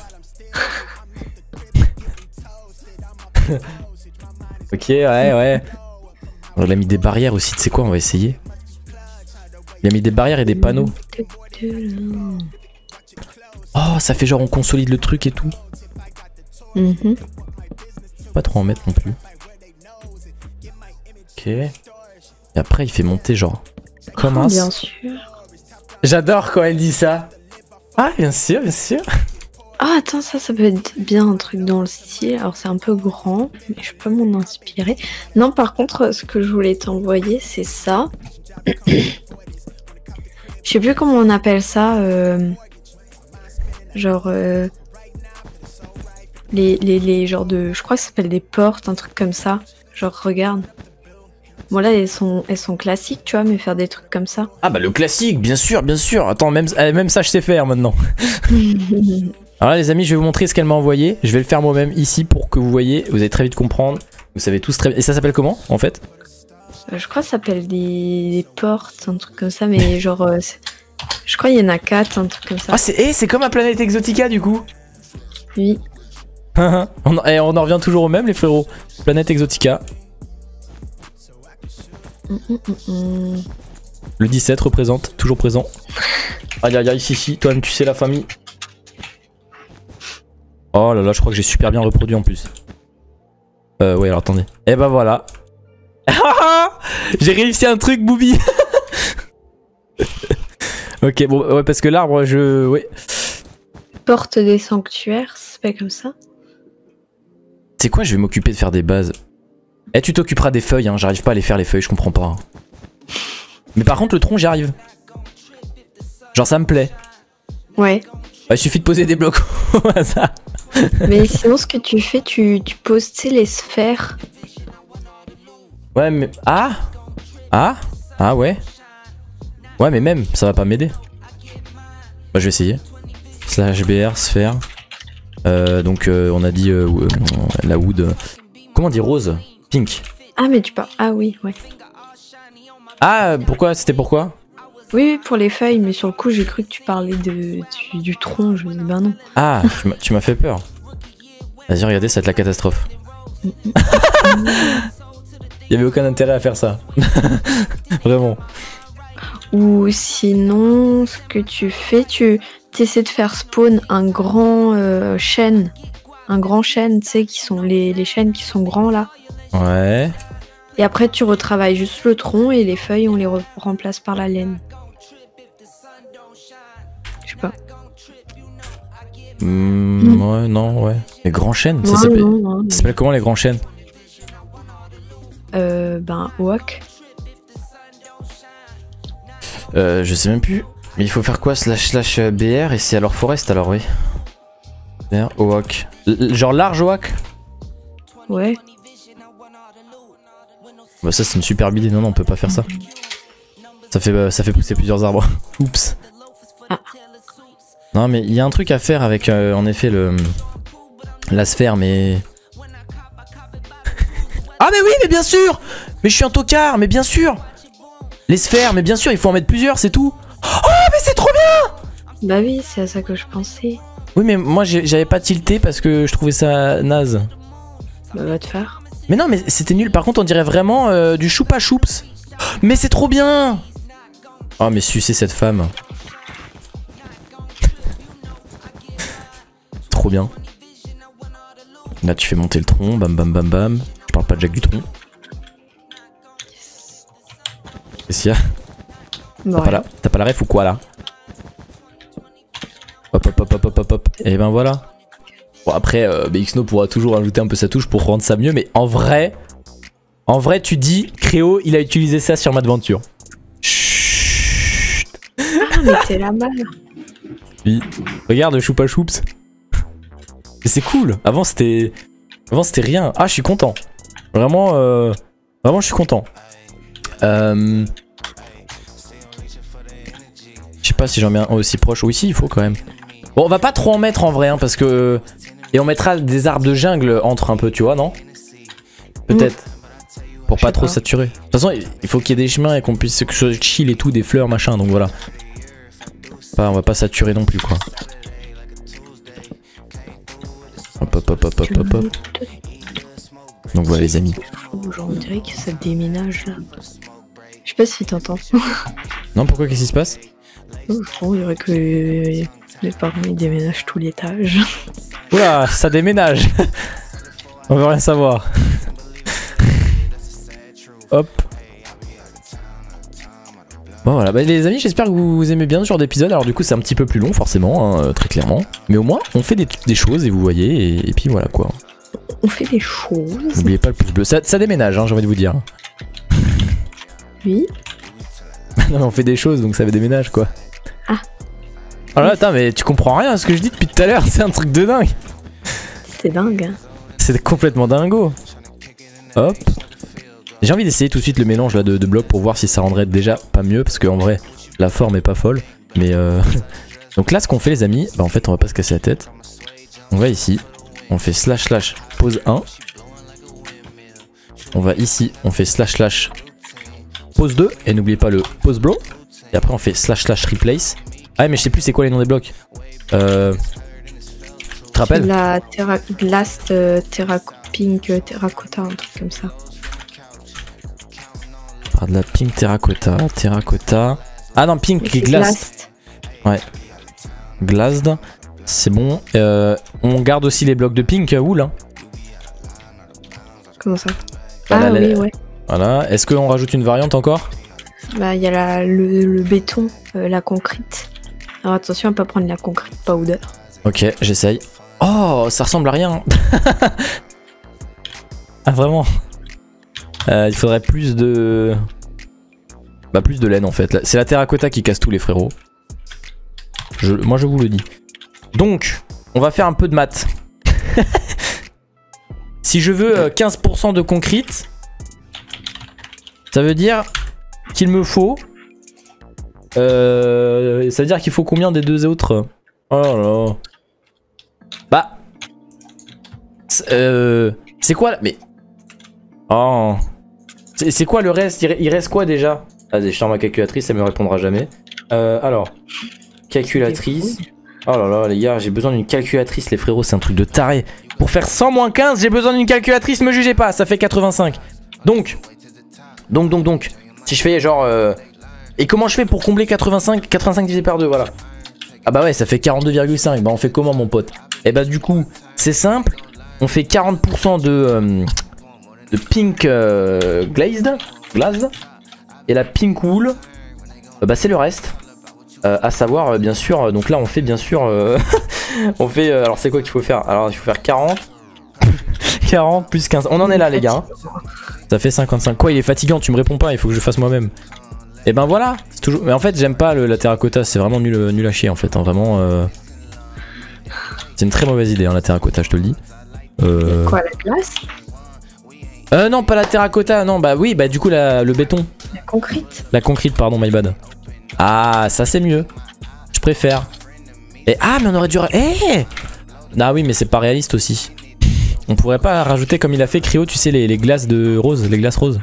Ok, ouais. Il a mis des barrières aussi, tu sais quoi, on va essayer. Il a mis des barrières et des panneaux. Oh, ça fait genre on consolide le truc et tout. Pas trop en mettre non plus. Ok. Et après il fait monter genre comme un. Bien sûr. J'adore quand elle dit ça. Ah bien sûr, bien sûr. Ah attends, ça peut être bien un truc dans le style. Alors c'est un peu grand, mais je peux m'en inspirer. Non, par contre, ce que je voulais t'envoyer, c'est ça. Je sais plus comment on appelle ça. Genre les genres de, je crois que ça s'appelle des portes, un truc comme ça. Genre regarde. Bon là elles sont classiques, tu vois, mais faire des trucs comme ça. Ah bah le classique, bien sûr, bien sûr. Attends, même ça je sais faire maintenant. Alors là les amis, je vais vous montrer ce qu'elle m'a envoyé. Je vais le faire moi-même ici pour que vous voyez. Vous allez très vite comprendre. Vous savez tous très bien. Et ça s'appelle comment en fait? Je crois que ça s'appelle des portes, un truc comme ça, mais genre je crois qu'il y en a 4, un truc comme ça. Ah c'est comme à Planète Exotica du coup. Oui. on en revient toujours au même les frérots. Planète Exotica. Le 17 représente, toujours présent. Aïe aïe aïe, si, toi-même tu sais la famille. Oh là là, je crois que j'ai super bien reproduit en plus. Ouais, alors attendez. Et bah voilà. J'ai réussi un truc, Booby. Ok, bon, ouais, parce que l'arbre, ouais. Porte des sanctuaires, c'est pas comme ça? C'est quoi, je vais m'occuper de faire des bases. Eh, tu t'occuperas des feuilles, hein. J'arrive pas à les faire les feuilles, je comprends pas. Hein. Mais par contre, le tronc, j'y arrive. Genre, ça me plaît. Ouais. Il suffit de poser des blocs au hasard. Mais sinon, ce que tu fais, tu poses, tu sais, les sphères. Ouais, mais... Ah, ouais. Ouais, mais même, ça va pas m'aider. Bah, je vais essayer. Slash BR, sphère. Donc, on a dit la wood. Comment on dit rose? Pink. Ah, mais tu parles... Ah oui, ouais. Ah, pourquoi? C'était pourquoi? Oui, pour les feuilles, mais sur le coup, j'ai cru que tu parlais du tronc. Je me dis, ben non. Ah, tu m'as fait peur. Vas-y, regardez, ça va être la catastrophe. Il y avait aucun intérêt à faire ça. Vraiment. Ou sinon, ce que tu fais, tu essaies de faire spawn un grand chêne. Un grand chêne, tu sais, qui sont les chênes qui sont grands là. Ouais. Et après, tu retravailles juste le tronc et les feuilles, on les remplace par la laine. Je sais pas. Ouais, non, ouais. Les grands chênes, ça s'appelle comment les grands chênes? Ben, Oak. Je sais même plus. Mais il faut faire quoi? Slash BR et c'est alors Forest alors, oui. BR, Oak. Genre large Oak? Ouais. Bah ça c'est une superbe idée, non on peut pas faire ça. Ça fait pousser plusieurs arbres. Oups. Ah. Non mais il y a un truc à faire avec en effet la sphère mais... Ah mais oui mais bien sûr. Mais je suis un tocard, mais bien sûr. Les sphères, mais bien sûr il faut en mettre plusieurs, c'est tout. Oh mais c'est trop bien. Bah oui, c'est à ça que je pensais. Oui mais moi j'avais pas tilté parce que je trouvais ça naze. Bah va te faire. Mais non mais c'était nul, par contre on dirait vraiment du choupa choups. Mais c'est trop bien. Oh mais sucez cette femme. Trop bien. Là tu fais monter le tronc, bam bam bam bam. Je parle pas de Jack du tronc. Qu'est-ce qu'il y a? Bon, T'as pas la ref ou quoi là? Hop hop hop hop hop hop hop. Et ben voilà. Bon après BXno pourra toujours ajouter un peu sa touche pour rendre ça mieux, mais en vrai tu dis Créo il a utilisé ça sur Madventure. Chut. Ah mais t'es là-bas. Oui. Regarde le choupa choups. C'est cool. Avant c'était rien. Ah je suis content. Vraiment, vraiment je suis content. Je sais pas si j'en mets un aussi proche. Oui, si, il faut quand même. Bon, on va pas trop en mettre en vrai, hein, parce que... Et on mettra des arbres de jungle entre un peu, tu vois, non? Peut-être. Pour pas trop saturer. De toute façon, il faut qu'il y ait des chemins et qu'on puisse que ce soit chill et tout, des fleurs, machin, donc voilà. On va pas saturer non plus, quoi. Hop, hop, hop, hop, hop, hop, hop. Donc voilà, les amis. Genre, on dirait que ça déménage, là. Je sais pas si t'entends. Non, pourquoi? Qu'est-ce qui se passe? On dirait que mes parents ils déménagent tout l'étage. Oula, ça déménage. On veut rien savoir. Hop. Bon voilà, bah, les amis, j'espère que vous aimez bien ce genre d'épisode. Alors du coup c'est un petit peu plus long forcément, hein, très clairement. Mais au moins on fait des choses et vous voyez, et puis voilà quoi. On fait des choses. N'oubliez pas le pouce bleu, ça déménage, hein, j'ai envie de vous dire. Oui. Non mais on fait des choses donc ça déménage quoi. Ah. Oh là, attends, mais tu comprends rien à ce que je dis depuis tout à l'heure, c'est un truc de dingue. C'est dingue. Hein. C'est complètement dingo. Hop. J'ai envie d'essayer tout de suite le mélange là, de blocs pour voir si ça rendrait déjà pas mieux, parce qu'en vrai la forme est pas folle. Mais donc là ce qu'on fait les amis, bah en fait on va pas se casser la tête. On va ici, on fait slash slash pose 1. On va ici, on fait slash slash pose 2. Et n'oubliez pas le pose blow. Et après on fait slash slash replace. Ah mais je sais plus c'est quoi les noms des blocs. Tu te rappelles? La Blast, Pink, Terracotta, un truc comme ça. De la pink terracotta. Ah non, pink glace. Ouais. Glazed. C'est bon. On garde aussi les blocs de pink wool. Hein. Comment ça? Voilà, ah oui, ouais. Voilà. Est-ce qu'on rajoute une variante encore? Bah, il y a le béton, la concrète. Alors attention à pas prendre la concrète powder. Ok, j'essaye. Oh, ça ressemble à rien. Ah, vraiment? Il faudrait plus de... Bah plus de laine en fait. C'est la terracotta qui casse tous les frérots. Moi je vous le dis. Donc, on va faire un peu de maths. Si je veux 15% de concrete, ça veut dire qu'il me faut... ça veut dire qu'il faut combien des deux autres? Oh là là. Bah... c'est quoi là? Mais... Oh... C'est quoi le reste? Il reste quoi déjà? Vas-y, je sors ma calculatrice, elle me répondra jamais. Alors, calculatrice. Oh là là, les gars, j'ai besoin d'une calculatrice, les frérots, c'est un truc de taré. Pour faire 100 moins 15, j'ai besoin d'une calculatrice, me jugez pas, ça fait 85. Donc, si je fais genre... Et comment je fais pour combler 85 divisé par 2, voilà. Ah bah ouais, ça fait 42,5. Bah on fait comment mon pote? Et bah du coup, c'est simple. On fait 40% de pink glazed. Et la pink wool, bah c'est le reste. À savoir, bien sûr, donc là on fait bien sûr... on fait... alors c'est quoi qu'il faut faire? Alors il faut faire 40. 40 plus 15. On en est là les gars. Hein. Ça fait 55. Quoi, il est fatigant, tu me réponds pas, il faut que je fasse moi-même. Et ben voilà, c'est toujours... Mais en fait j'aime pas la terracotta, c'est vraiment nul à chier en fait. Hein. Vraiment... C'est une très mauvaise idée hein, la terracotta, je te le dis. Quoi, la glace? Non, pas la terracotta, non, bah oui, bah du coup le béton. La concrète. La concrète, pardon, my bad. Ah, ça c'est mieux. Je préfère. Et ah, mais on aurait dû... Eh ah oui, mais c'est pas réaliste aussi. On pourrait pas rajouter comme il a fait Cryo, tu sais, les glaces de rose, les glaces roses.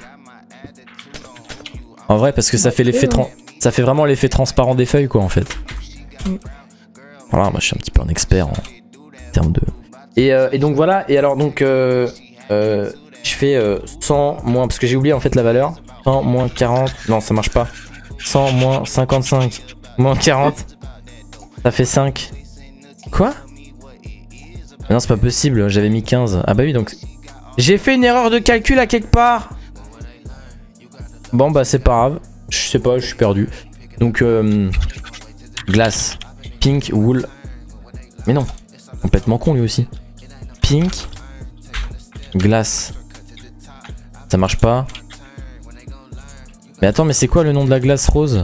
En vrai, parce que ça fait l'effet ça fait vraiment l'effet transparent des feuilles, quoi, en fait. Voilà, moi je suis un petit peu un expert en termes de... Et donc voilà, et alors donc... je fais 100 moins, parce que j'ai oublié en fait la valeur. 100 moins 40, non ça marche pas. 100 moins 55 moins 40, ça fait 5. Quoi? Non c'est pas possible, j'avais mis 15. Ah bah oui donc... J'ai fait une erreur de calcul à quelque part. Bon bah c'est pas grave, je sais pas, je suis perdu. Donc glace, pink, wool. Mais non, complètement con lui aussi. Pink, glace. Ça marche pas. Mais attends, mais c'est quoi le nom de la glace rose?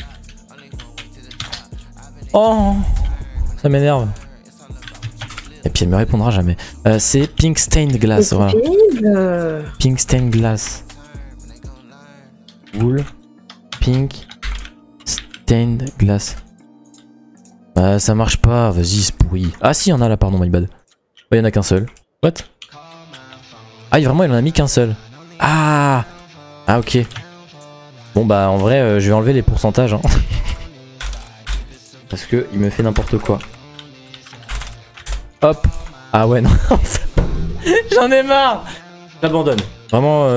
Oh, ça m'énerve. puis elle me répondra jamais. C'est Pink Stained Glass, voilà. Pink Stained Glass. Wool. Pink Stained Glass. Bah ça marche pas, vas-y c'est pourri. Ah si, il y en a là, pardon, my bad. Ouais, il y en a qu'un seul. What? Ah vraiment il en a mis qu'un seul. Ah. Ah ok. Bon bah en vrai je vais enlever les pourcentages hein. Parce que il me fait n'importe quoi. Hop. Ah ouais non. J'en ai marre. J'abandonne. Vraiment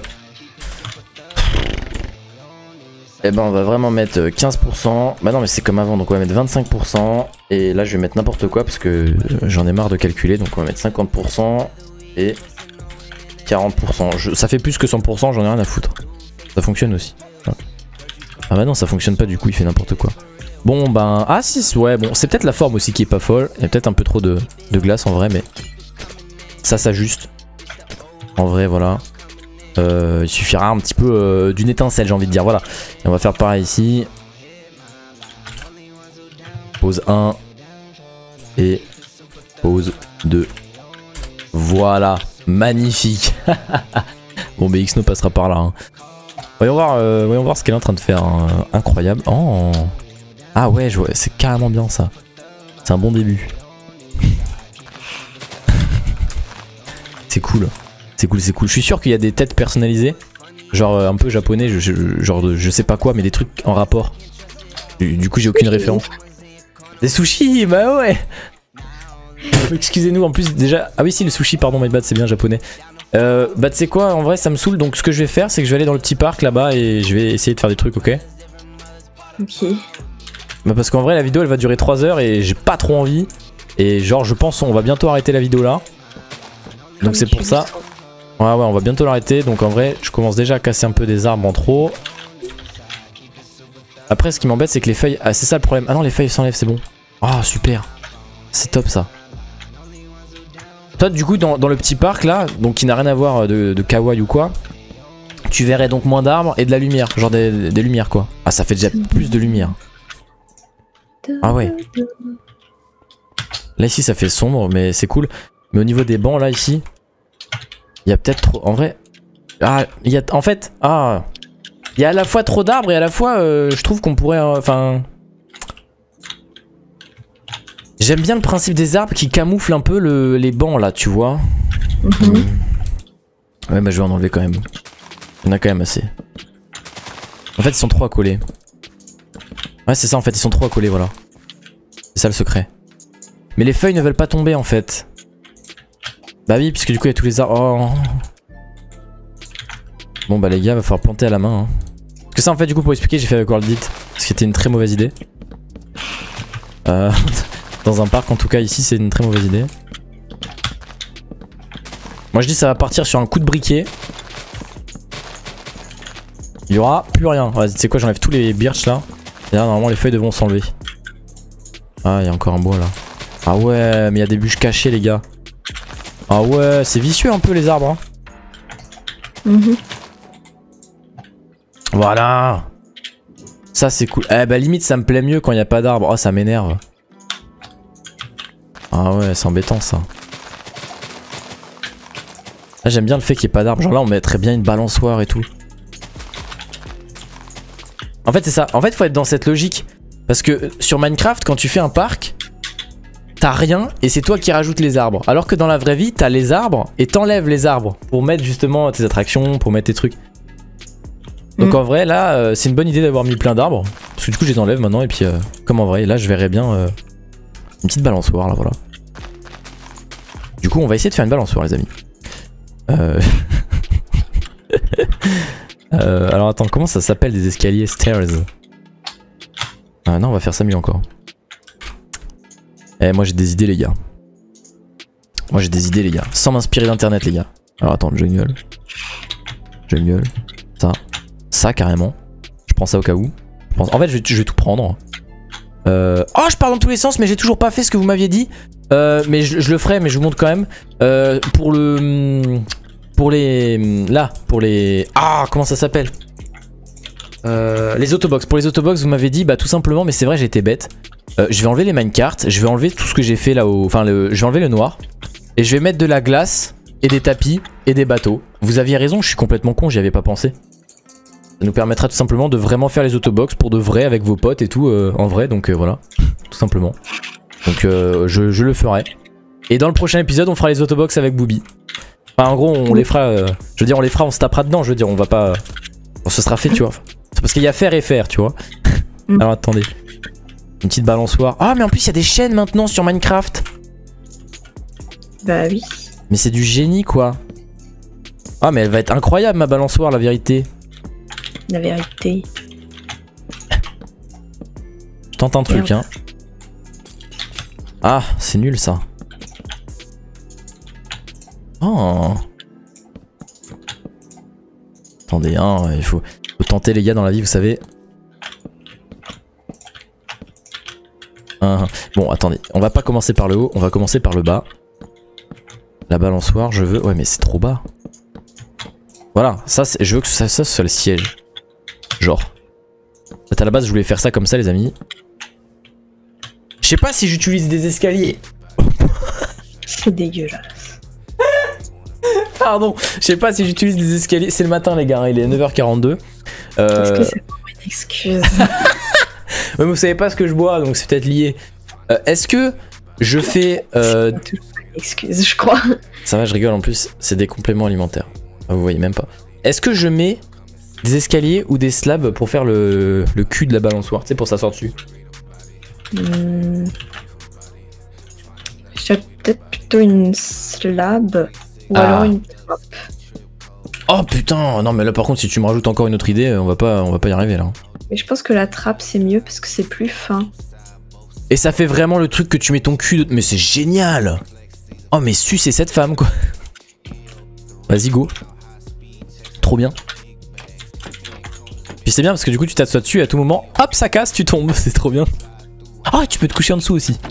Eh ben on va vraiment mettre 15%. Bah non mais c'est comme avant, donc on va mettre 25%. Et là je vais mettre n'importe quoi parce que j'en ai marre de calculer. Donc on va mettre 50% et 40%. Ça fait plus que 100%, j'en ai rien à foutre. Ça fonctionne aussi. Ah bah non ça fonctionne pas du coup, il fait n'importe quoi. Bon ben... Ah si, ouais bon, c'est peut-être la forme aussi qui est pas folle. Il y a peut-être un peu trop de glace en vrai, mais... Ça s'ajuste. En vrai voilà. Il suffira un petit peu d'une étincelle j'ai envie de dire, voilà. Et on va faire pareil ici. Pause 1. Et pause 2. Voilà. Magnifique. Bon bah Xno passera par là hein. Voyons voir ce qu'elle est en train de faire hein. Incroyable. Oh. Ah ouais, c'est carrément bien ça. C'est un bon début. C'est cool. C'est cool, c'est cool. Je suis sûr qu'il y a des têtes personnalisées. Genre un peu japonais, genre je sais pas quoi, mais des trucs en rapport. Du coup j'ai aucune référence. Des sushis, bah ouais. Excusez-nous en plus déjà. Ah oui si le sushi, pardon my bad, c'est bien japonais. Bah tu sais quoi, en vrai ça me saoule, donc ce que je vais faire c'est que je vais aller dans le petit parc là-bas et je vais essayer de faire des trucs, ok? Ok. Bah parce qu'en vrai la vidéo elle va durer 3 heures et j'ai pas trop envie. Et genre je pense on va bientôt arrêter la vidéo là. Donc c'est pour ça. Ouais on va bientôt l'arrêter, donc en vrai je commence déjà à casser un peu des arbres en trop. Après ce qui m'embête c'est que les feuilles... Ah c'est ça le problème, ah non les feuilles s'enlèvent, c'est bon. Ah super, c'est top ça. Toi du coup dans le petit parc là, donc qui n'a rien à voir de kawaii ou quoi, tu verrais donc moins d'arbres et de la lumière, genre des lumières quoi. Ah ça fait déjà plus de lumière. Ah ouais. Là ici ça fait sombre mais c'est cool. Mais au niveau des bancs là ici, il y a peut-être trop... En vrai... Ah, il y a... En fait... Ah... Il y a à la fois trop d'arbres et à la fois je trouve qu'on pourrait... Enfin... J'aime bien le principe des arbres qui camouflent un peu les bancs là, tu vois. Ouais bah je vais en enlever quand même. Il y en a quand même assez. En fait ils sont trop à coller. Ouais c'est ça en fait, ils sont trop à coller, voilà. C'est ça le secret. Mais les feuilles ne veulent pas tomber en fait. Bah oui, puisque du coup il y a tous les arbres. Oh. Bon bah les gars, va falloir planter à la main. Hein. Parce que ça en fait du coup pour expliquer j'ai fait avec World It. Ce qui était une très mauvaise idée. Dans un parc en tout cas ici c'est une très mauvaise idée. Moi je dis ça va partir sur un coup de briquet. Il y aura plus rien. Vas-y tu sais quoi, j'enlève tous les birch là. Et là normalement les feuilles devront s'enlever. Ah il y a encore un bois là. Ah ouais mais il y a des bûches cachées les gars. Ah ouais c'est vicieux un peu les arbres hein. Voilà. Ça c'est cool. Eh bah limite ça me plaît mieux quand il n'y a pas d'arbres. Oh ça m'énerve. Ah ouais c'est embêtant ça. Là j'aime bien le fait qu'il n'y ait pas d'arbres. Genre là on mettrait bien une balançoire et tout. En fait c'est ça. En fait faut être dans cette logique. Parce que sur Minecraft quand tu fais un parc, t'as rien et c'est toi qui rajoutes les arbres. Alors que dans la vraie vie t'as les arbres et t'enlèves les arbres. Pour mettre justement tes attractions, pour mettre tes trucs. Donc en vrai là c'est une bonne idée d'avoir mis plein d'arbres. Parce que du coup je les enlève maintenant et puis comme en vrai là je verrais bien une petite balançoire là voilà. Du coup on va essayer de faire une balançoire les amis. Alors attends, comment ça s'appelle des escaliers? Stairs. Ah non on va faire ça mieux encore. Eh moi j'ai des idées les gars. Moi j'ai des idées les gars. Sans m'inspirer d'internet les gars. Alors attends, jungle. Jungle. Ça. Ça carrément. Je prends ça au cas où. En fait je vais tout prendre. Oh je pars dans tous les sens mais j'ai toujours pas fait ce que vous m'aviez dit. Mais je le ferai mais je vous montre quand même. Pour les... Là, pour les... Ah comment ça s'appelle? Les autobox. Pour les autobox, vous m'avez dit, bah tout simplement, mais c'est vrai, j'ai été bête. Je vais enlever les minecarts, je vais enlever tout ce que j'ai fait là-haut. Enfin, je vais enlever le noir. Et je vais mettre de la glace et des tapis et des bateaux. Vous aviez raison, je suis complètement con, j'y avais pas pensé. Ça nous permettra tout simplement de vraiment faire les autobox pour de vrai avec vos potes et tout, en vrai. Donc voilà, tout simplement. Donc je le ferai. Et dans le prochain épisode, on fera les autobox avec Booby. Enfin, en gros, on les fera. Je veux dire, on les fera, on se tapera dedans. Je veux dire, on va pas. On se sera fait, tu vois. C'est parce qu'il y a faire et faire, tu vois. Alors attendez. Une petite balançoire. Ah, mais en plus, il y a des chaînes maintenant sur Minecraft. Bah oui. Mais c'est du génie, quoi. Ah, mais elle va être incroyable, ma balançoire, la vérité. La vérité. Je tente un truc, hein. Ah, c'est nul, ça. Oh. Attendez, hein, il faut tenter, les gars, dans la vie, vous savez. Bon, attendez, on va pas commencer par le haut, on va commencer par le bas. La balançoire, je veux... Ouais, mais c'est trop bas. Voilà, ça, je veux que ça soit le siège. Genre. Peut-être à la base, je voulais faire ça comme ça, les amis. Je sais pas si j'utilise des escaliers. C'est dégueulasse. Pardon, je sais pas si j'utilise des escaliers. C'est le matin, les gars, il est 9h42. Est-ce que c'est pas une excuse? Mais vous savez pas ce que je bois, donc c'est peut-être lié. Est-ce que je fais... Excuse, je crois. Ça va, je rigole, en plus, c'est des compléments alimentaires. Ah, vous voyez même pas. Est-ce que je mets des escaliers ou des slabs pour faire le cul de la balançoire, tu sais, pour s'asseoir dessus? Je dirais peut-être plutôt une slab ou alors une trappe. Oh putain, non mais là par contre si tu me rajoutes encore une autre idée, on va pas y arriver là. Mais je pense que la trappe c'est mieux parce que c'est plus fin. Et ça fait vraiment le truc que tu mets ton cul de... Mais c'est génial. Oh mais suce c'est cette femme quoi. Vas-y go. Trop bien. Puis c'est bien parce que du coup tu t'assois dessus et à tout moment, hop ça casse, tu tombes, c'est trop bien. Ah tu peux te coucher en dessous aussi.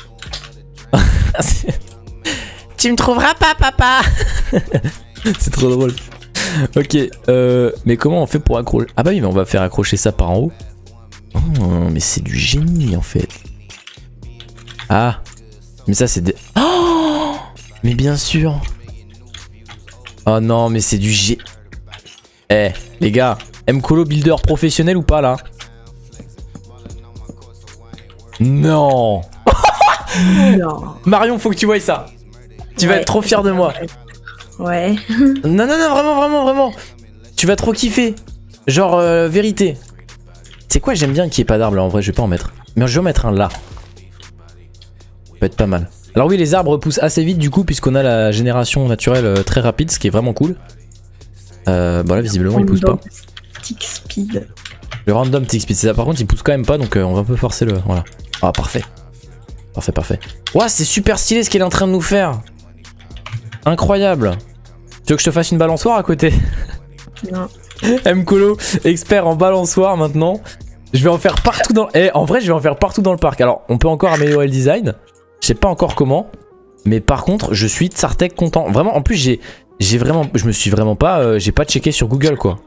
Tu me trouveras pas papa. C'est trop drôle. Ok, mais comment on fait pour accrocher? Ah bah oui mais on va faire accrocher ça par en haut. Oh mais c'est du génie en fait. Ah mais ça c'est des... Oh mais bien sûr. Oh non mais c'est du G... Eh les gars, Mkolo builder professionnel ou pas là? Non. Non. Marion faut que tu voies ça. Tu vas être trop fier de moi. Ouais. Non non non vraiment. Tu vas trop kiffer. Genre vérité. C'est quoi, j'aime bien qu'il n'y ait pas d'arbre là en vrai, je vais pas en mettre. Mais je vais en mettre un là. Ça peut être pas mal. Alors oui les arbres poussent assez vite du coup puisqu'on a la génération naturelle très rapide, ce qui est vraiment cool. Bon là visiblement il pousse pas. Tick speed. Le random tick speed, c'est ça. Par contre il pousse quand même pas donc on va un peu forcer le... Voilà. Ah parfait. Parfait. Ouah c'est super stylé ce qu'elle est en train de nous faire. Incroyable. Tu veux que je te fasse une balançoire à côté? Non. Mkolo, expert en balançoire maintenant. Je vais en faire partout dans... en vrai je vais en faire partout dans le parc. Alors on peut encore améliorer le design. Je sais pas encore comment. Mais par contre je suis Tsartek content. Vraiment en plus j'ai vraiment... Je me suis vraiment pas... j'ai pas checké sur Google quoi.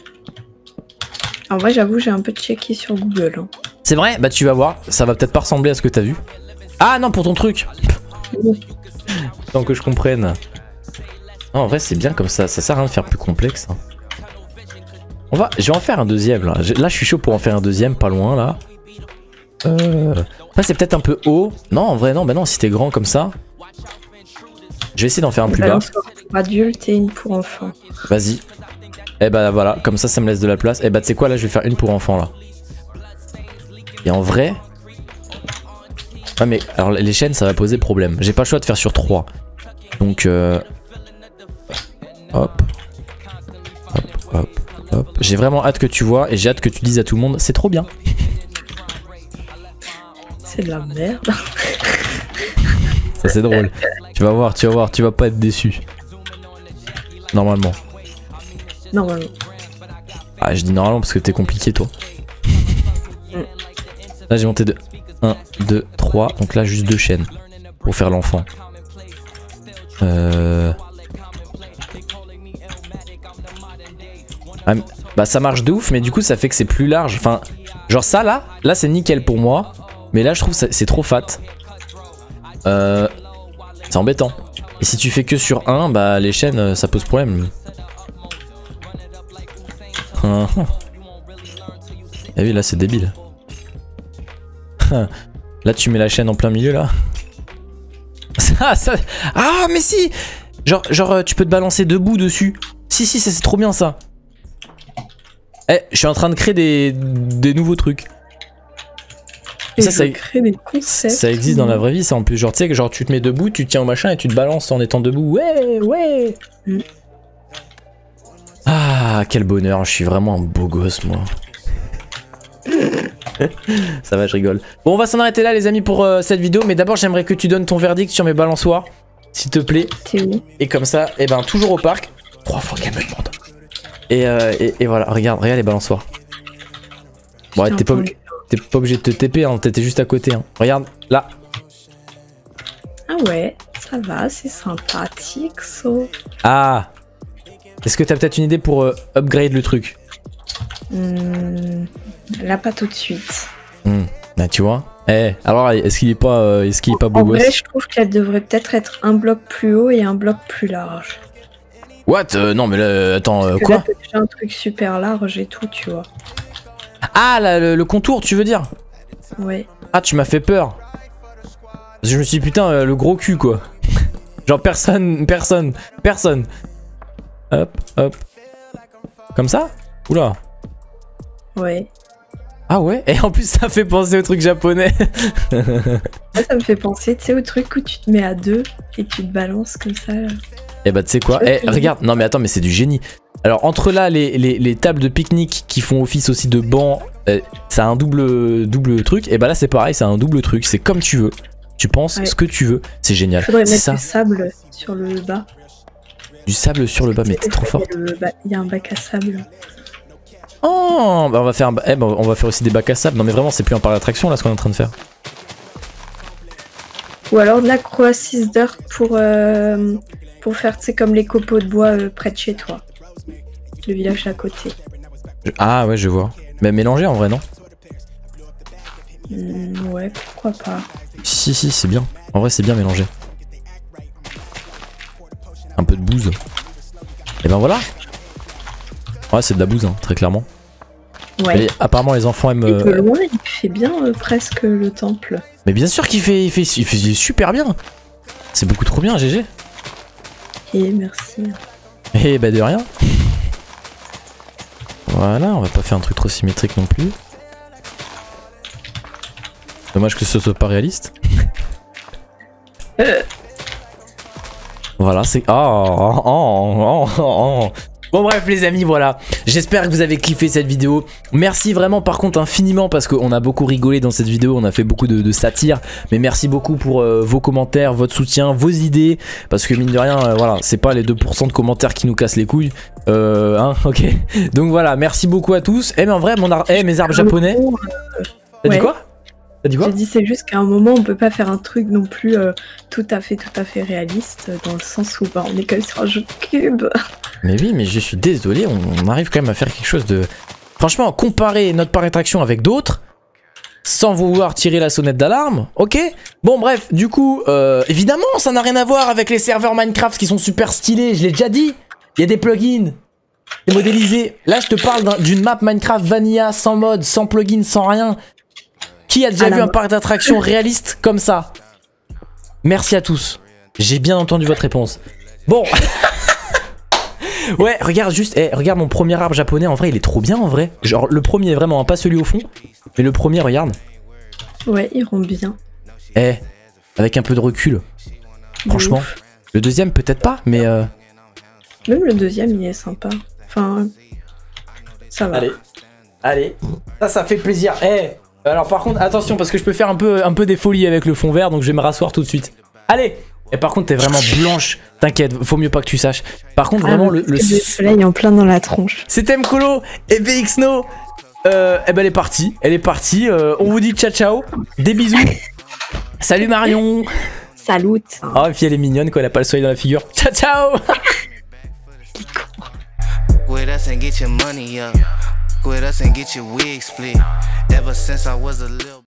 En vrai j'avoue j'ai un peu checké sur Google. Hein. C'est vrai? Bah tu vas voir. Ça va peut-être pas ressembler à ce que t'as vu. Ah non pour ton truc. Tant que je comprenne. Non, en vrai c'est bien comme ça sert à rien de faire plus complexe. Hein. Je vais en faire un deuxième là. Là je suis chaud pour en faire un deuxième pas loin là. Après c'est peut-être un peu haut. Non en vrai non, bah non si t'es grand comme ça. Je vais essayer d'en faire un plus bas. Pour adulte et une pour enfant. Vas-y. Et bah voilà, comme ça me laisse de la place. Et bah tu sais quoi là je vais faire une pour enfant là. Et en vrai... Ah mais alors les chaînes ça va poser problème. J'ai pas le choix de faire sur 3. Donc hop. J'ai vraiment hâte que tu vois et j'ai hâte que tu dises à tout le monde c'est trop bien. C'est de la merde. Ça c'est drôle. Tu vas voir, tu vas pas être déçu. Normalement. Normalement. Ah je dis normalement parce que t'es compliqué toi. Là j'ai monté de 1, 2, 3. Donc là juste 2 chaînes. Pour faire l'enfant. Ah, bah ça marche de ouf, mais du coup ça fait que c'est plus large. Enfin, genre ça là c'est nickel pour moi. Mais là je trouve que c'est trop fat. C'est embêtant. Et si tu fais que sur un, bah les chaînes ça pose problème. Ah oui, là c'est débile. Là tu mets la chaîne en plein milieu là. Ah mais si. Genre tu peux te balancer debout dessus. Si ça c'est trop bien ça. Eh, je suis en train de créer des nouveaux trucs. Et ça crée des concepts. Ça existe dans la vraie vie ça en plus. Genre tu sais que genre tu te mets debout, tu tiens au machin et tu te balances en étant debout. Ouais. Ah quel bonheur, je suis vraiment un beau gosse moi. Ça va, je rigole. Bon, on va s'en arrêter là les amis pour cette vidéo. Mais d'abord j'aimerais que tu donnes ton verdict sur mes balançoires, s'il te plaît. Et comme ça, et ben toujours au parc. 3 fois qu'elle me demande. Et voilà, regarde les balançoires. Bon, t'es pas obligé de te TP, hein, t'étais juste à côté. Hein. Regarde, là. Ah ouais, ça va, c'est sympathique ça. Ah. Est-ce que t'as peut-être une idée pour upgrade le truc? Là pas tout de suite. Bah tu vois. Alors est-ce qu'il est pas beau gosse? En vrai je trouve qu'elle devrait peut-être être un bloc plus haut et un bloc plus large. What? Non mais là, attends, parce que quoi? Là t'as déjà un truc super large et tout, tu vois. Ah le contour tu veux dire? Ouais. Ah tu m'as fait peur. Parce que je me suis dit putain le gros cul quoi. Genre personne. Hop. Comme ça? Oula. Ouais. Ah ouais? Et en plus ça fait penser au truc japonais. Ça me fait penser, tu sais, au truc où tu te mets à deux et tu te balances comme ça. Là. Et bah tu sais quoi? Regarde, non mais attends, mais c'est du génie. Alors entre là les tables de pique-nique qui font office aussi de banc, ça a un double truc. Et bah là c'est pareil, c'est un double truc, c'est comme tu veux. Tu penses ce que tu veux, c'est génial. Il faudrait mettre du sable sur le bas. Du sable sur le bas, mais t'es trop fort. Il y a un bac à sable. Oh, bah on va faire on va faire aussi des bacs à sable. Non mais vraiment c'est plus un parc d'attraction là ce qu'on est en train de faire. Ou alors de la croassise dirt pour faire, tu sais, comme les copeaux de bois près de chez toi. Le village à côté. Ah ouais je vois. Mais mélanger en vrai non? Ouais pourquoi pas. Si c'est bien. En vrai c'est bien mélangé. Un peu de bouse. Et ben voilà. Ouais c'est de la bouse hein, très clairement. Ouais. Et apparemment les enfants aiment... De loin il fait bien presque le temple. Mais bien sûr qu'il fait, il fait super bien. C'est beaucoup trop bien GG. Et merci. Et bah de rien. Voilà, on va pas faire un truc trop symétrique non plus. Dommage que ce soit pas réaliste. Voilà, c'est... Bon bref les amis, voilà, j'espère que vous avez kiffé cette vidéo. Merci vraiment par contre infiniment parce qu'on a beaucoup rigolé dans cette vidéo, on a fait beaucoup de satire. Mais merci beaucoup pour vos commentaires, votre soutien, vos idées. Parce que mine de rien, voilà, c'est pas les 2% de commentaires qui nous cassent les couilles. Ok. Donc voilà, merci beaucoup à tous. Mais en vrai, mes arbres japonais... T'as dit quoi? J'ai dit c'est juste qu'à un moment on peut pas faire un truc non plus tout à fait réaliste dans le sens où on est quand même sur un jeu de cube. Mais oui, mais je suis désolé, on arrive quand même à faire quelque chose de... Franchement, comparer notre parc d'attraction avec d'autres, sans vouloir tirer la sonnette d'alarme, ok? Bon bref, du coup, évidemment ça n'a rien à voir avec les serveurs Minecraft qui sont super stylés, je l'ai déjà dit. Il y a des plugins, des modélisés. Là je te parle d'une map Minecraft Vanilla, sans mode, sans plugin, sans rien. Qui a déjà vu un parc d'attraction réaliste comme ça? Merci à tous. J'ai bien entendu votre réponse. Bon. Ouais, regarde juste, regarde mon premier arbre japonais, en vrai il est trop bien en vrai. Genre le premier vraiment, hein, pas celui au fond. Mais le premier, regarde. Ouais, il rend bien. Avec un peu de recul. Franchement. Le deuxième peut-être pas, mais... Même le deuxième il est sympa. Enfin... Ça va. Allez. Ça fait plaisir. Alors par contre, attention parce que je peux faire un peu des folies avec le fond vert, donc je vais me rasseoir tout de suite. Allez. Et par contre t'es vraiment blanche, t'inquiète, faut mieux pas que tu saches. Par contre vraiment le soleil en plein dans la tronche. C'était Mkolo et BXno. Ben elle est partie, on vous dit ciao ciao, des bisous. Salut Marion. Salut. Oh et puis elle est mignonne quand elle a pas le soleil dans la figure. Ciao ciao. with us and get your money up. With us and get your wig split. Ever since I was a little